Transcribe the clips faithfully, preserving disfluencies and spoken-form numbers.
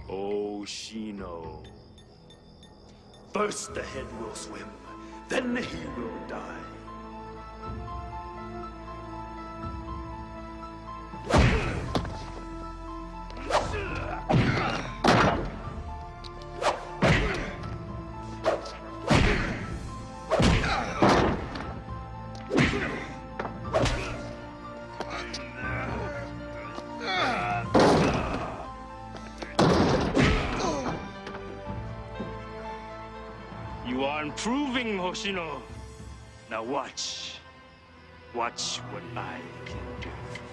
Hoshino. First the head will swim, then he will die. You are improving, Hoshino. Now watch. Watch what I can do.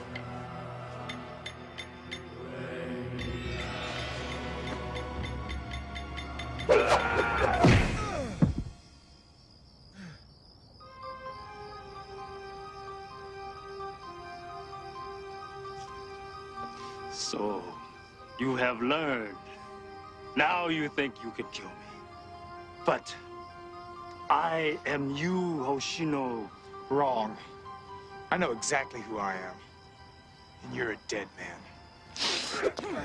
So, you have learned. Now you think you can kill me. But I am you, Hoshino. Wrong. I know exactly who I am. And you're a dead man.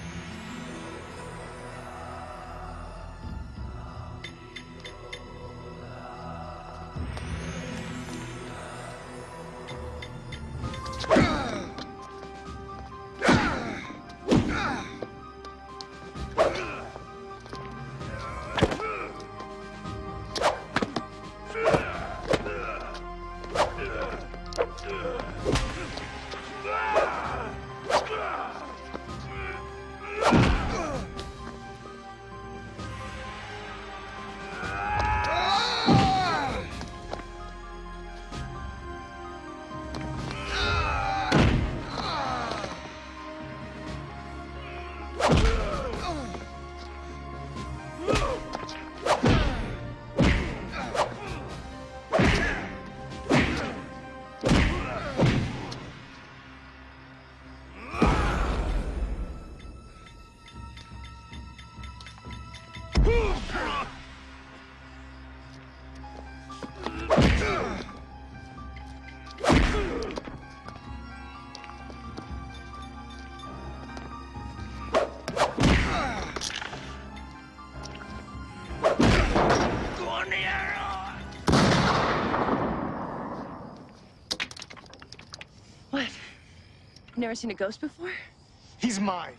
What? Never seen a ghost before? He's mine.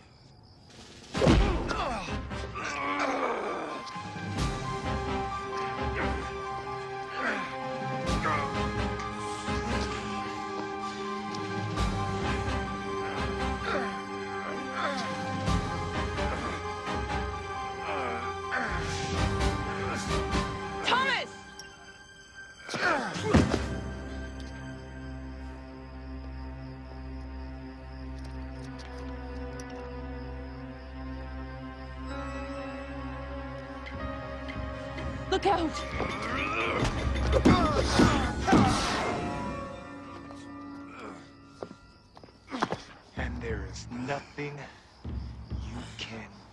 Thomas! Look out! And there is nothing you can